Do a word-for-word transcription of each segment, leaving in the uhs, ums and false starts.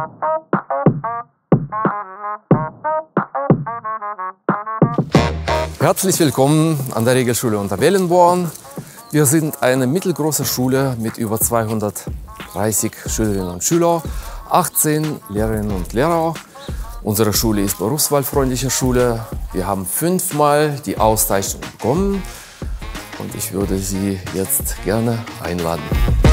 Herzlich willkommen an der Regelschule Unterwellenborn. Wir sind eine mittelgroße Schule mit über zweihundertdreißig Schülerinnen und Schülern, achtzehn Lehrerinnen und Lehrer. Unsere Schule ist berufswahlfreundliche Schule. Wir haben fünfmal die Auszeichnung bekommen und ich würde Sie jetzt gerne einladen.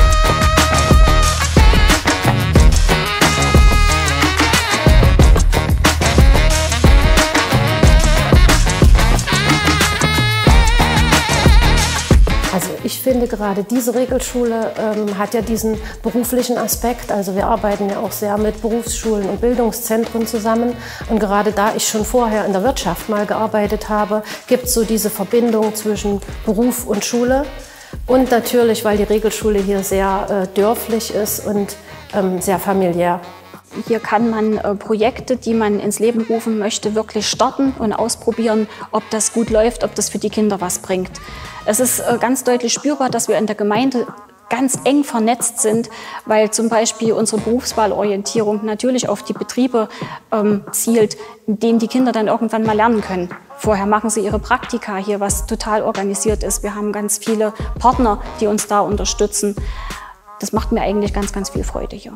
Also ich finde gerade diese Regelschule ähm, hat ja diesen beruflichen Aspekt. Also wir arbeiten ja auch sehr mit Berufsschulen und Bildungszentren zusammen. Und gerade da ich schon vorher in der Wirtschaft mal gearbeitet habe, gibt es so diese Verbindung zwischen Beruf und Schule. Und natürlich, weil die Regelschule hier sehr äh, dörflich ist und ähm, sehr familiär. Hier kann man äh, Projekte, die man ins Leben rufen möchte, wirklich starten und ausprobieren, ob das gut läuft, ob das für die Kinder was bringt. Es ist äh, ganz deutlich spürbar, dass wir in der Gemeinde ganz eng vernetzt sind, weil zum Beispiel unsere Berufswahlorientierung natürlich auf die Betriebe ähm, zielt, in denen die Kinder dann irgendwann mal lernen können. Vorher machen sie ihre Praktika hier, was total organisiert ist. Wir haben ganz viele Partner, die uns da unterstützen. Das macht mir eigentlich ganz, ganz viel Freude hier.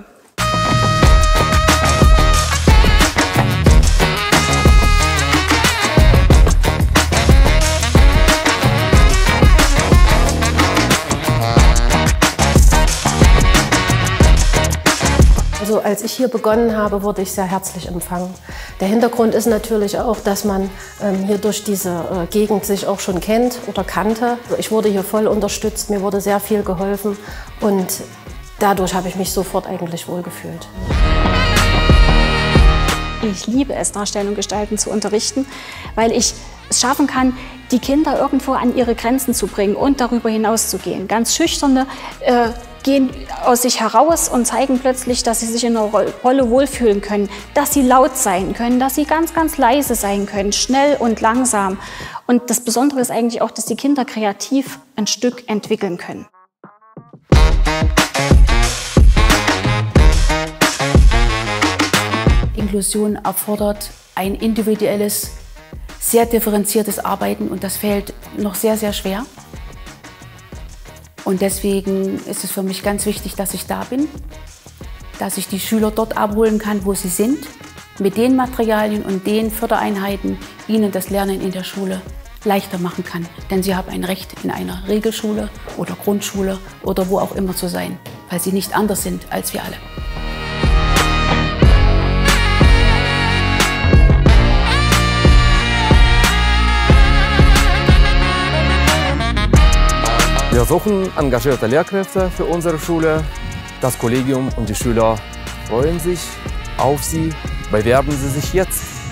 Also als ich hier begonnen habe, wurde ich sehr herzlich empfangen. Der Hintergrund ist natürlich auch, dass man ähm, hier durch diese äh, Gegend sich auch schon kennt oder kannte. Ich wurde hier voll unterstützt, mir wurde sehr viel geholfen und dadurch habe ich mich sofort eigentlich wohlgefühlt. Ich liebe es, Darstellen und Gestalten zu unterrichten, weil ich es schaffen kann, die Kinder irgendwo an ihre Grenzen zu bringen und darüber hinaus zu gehen. Ganz Schüchterne äh, gehen aus sich heraus und zeigen plötzlich, dass sie sich in einer Rolle wohlfühlen können, dass sie laut sein können, dass sie ganz, ganz leise sein können, schnell und langsam. Und das Besondere ist eigentlich auch, dass die Kinder kreativ ein Stück entwickeln können. Inklusion erfordert ein individuelles, sehr differenziertes Arbeiten und das fällt noch sehr, sehr schwer. Und deswegen ist es für mich ganz wichtig, dass ich da bin, dass ich die Schüler dort abholen kann, wo sie sind, mit den Materialien und den Fördereinheiten ihnen das Lernen in der Schule leichter machen kann. Denn sie haben ein Recht, in einer Regelschule oder Grundschule oder wo auch immer zu sein, weil sie nicht anders sind als wir alle. Wir suchen engagierte Lehrkräfte für unsere Schule. Das Kollegium und die Schüler freuen sich auf Sie. Bewerben Sie sich jetzt!